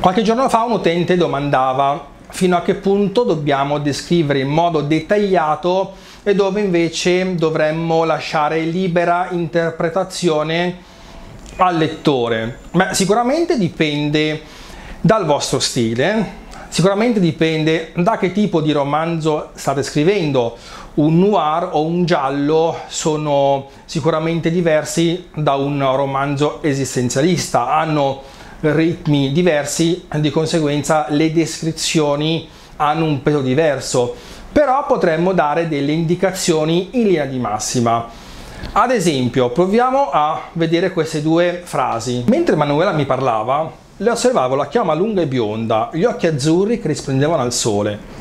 Qualche giorno fa un utente domandava fino a che punto dobbiamo descrivere in modo dettagliato e dove invece dovremmo lasciare libera interpretazione al lettore. Beh, sicuramente dipende dal vostro stile, sicuramente dipende da che tipo di romanzo state scrivendo. Un noir o un giallo sono sicuramente diversi da un romanzo esistenzialista, hanno ritmi diversi, di conseguenza le descrizioni hanno un peso diverso, però potremmo dare delle indicazioni in linea di massima. Ad esempio, proviamo a vedere queste due frasi. Mentre Manuela mi parlava, le osservavo la chioma lunga e bionda, gli occhi azzurri che risplendevano al sole.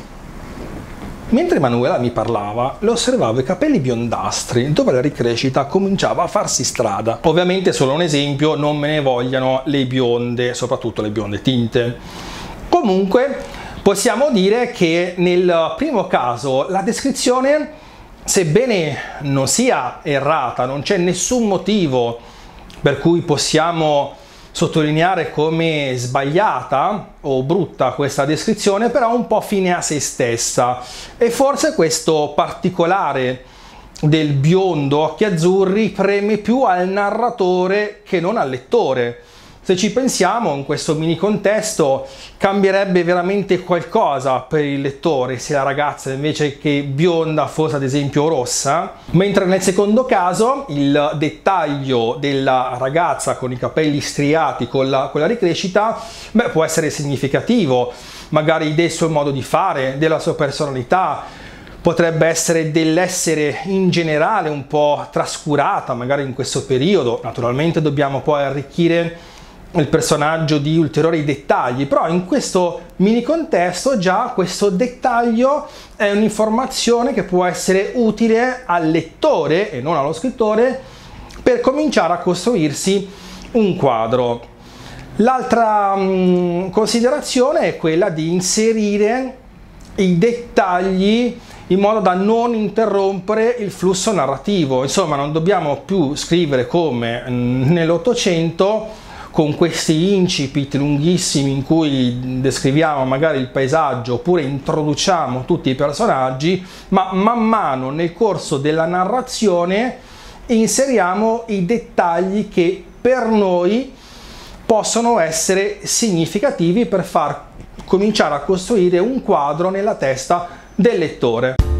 Mentre Manuela mi parlava, le osservavo i capelli biondastri, dove la ricrescita cominciava a farsi strada. Ovviamente è solo un esempio, non me ne vogliano le bionde, soprattutto le bionde tinte. Comunque, possiamo dire che nel primo caso la descrizione, sebbene non sia errata, non c'è nessun motivo per cui possiamo sottolineare come sbagliata o brutta questa descrizione, però un po' fine a se stessa, e forse questo particolare del biondo occhi azzurri preme più al narratore che non al lettore. Se ci pensiamo, in questo mini contesto cambierebbe veramente qualcosa per il lettore se la ragazza invece che bionda fosse ad esempio rossa, mentre nel secondo caso il dettaglio della ragazza con i capelli striati con la ricrescita può essere significativo, magari del suo modo di fare, della sua personalità, potrebbe essere dell'essere in generale un po' trascurata magari in questo periodo. Naturalmente dobbiamo poi arricchire il personaggio di ulteriori dettagli, però in questo mini contesto già questo dettaglio è un'informazione che può essere utile al lettore e non allo scrittore per cominciare a costruirsi un quadro. L'altra considerazione è quella di inserire i dettagli in modo da non interrompere il flusso narrativo. Insomma, non dobbiamo più scrivere come nell'Ottocento, con questi incipit lunghissimi in cui descriviamo magari il paesaggio oppure introduciamo tutti i personaggi, ma man mano nel corso della narrazione inseriamo i dettagli che per noi possono essere significativi per far cominciare a costruire un quadro nella testa del lettore.